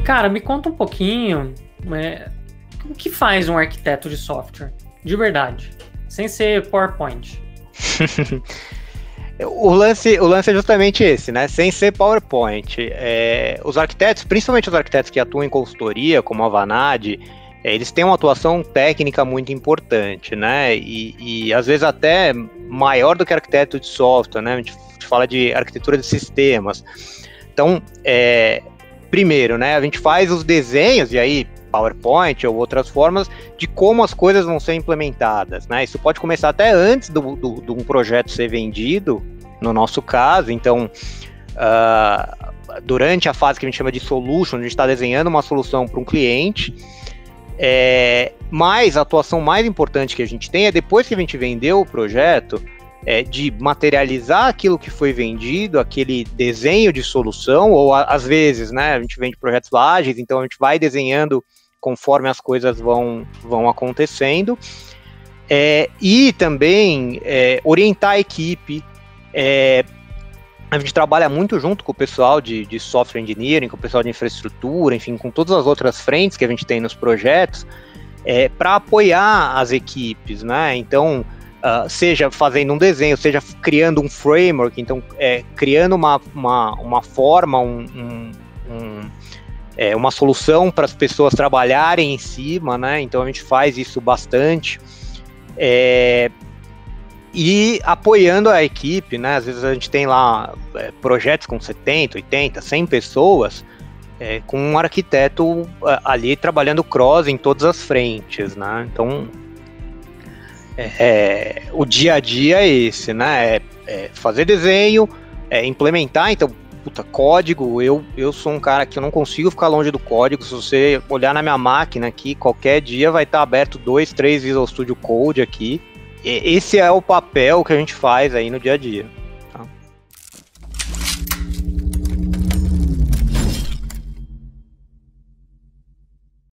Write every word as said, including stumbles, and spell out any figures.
Cara, me conta um pouquinho, é, o que faz um arquiteto de software, de verdade, sem ser PowerPoint? O lance, o lance é justamente esse, né? Sem ser PowerPoint. É, os arquitetos, principalmente os arquitetos que atuam em consultoria, como a Vanad, é, eles têm uma atuação técnica muito importante, né? E, e às vezes até maior do que arquiteto de software, né? A gente fala de arquitetura de sistemas. Então, é, primeiro, né? A gente faz os desenhos, e aí PowerPoint ou outras formas de como as coisas vão ser implementadas, né? Isso pode começar até antes do, do, de um projeto ser vendido, no nosso caso. Então, uh, durante a fase que a gente chama de solution, a gente está desenhando uma solução para um cliente, é, mas a atuação mais importante que a gente tem é depois que a gente vendeu o projeto, é, de materializar aquilo que foi vendido, aquele desenho de solução, ou a, às vezes, né, a gente vende projetos ágeis, então a gente vai desenhando conforme as coisas vão, vão acontecendo, é, e também é, orientar a equipe. É, a gente trabalha muito junto com o pessoal de, de software engineering, com o pessoal de infraestrutura, enfim, com todas as outras frentes que a gente tem nos projetos, é, para apoiar as equipes, né? Então, uh, seja fazendo um desenho, seja criando um framework, então, é, criando uma, uma, uma forma, um, um, um É uma solução para as pessoas trabalharem em cima, né? Então a gente faz isso bastante. É, e apoiando a equipe, né? Às vezes a gente tem lá é, projetos com setenta, oitenta, cem pessoas, é, com um arquiteto é, ali trabalhando cross em todas as frentes, né? Então, é, é, o dia a dia é esse, né? É, é fazer desenho, é implementar, então, puta, código, eu, eu sou um cara que eu não consigo ficar longe do código. Se você olhar na minha máquina aqui, qualquer dia vai estar aberto dois, três Visual Studio Code aqui. E esse é o papel que a gente faz aí no dia a dia.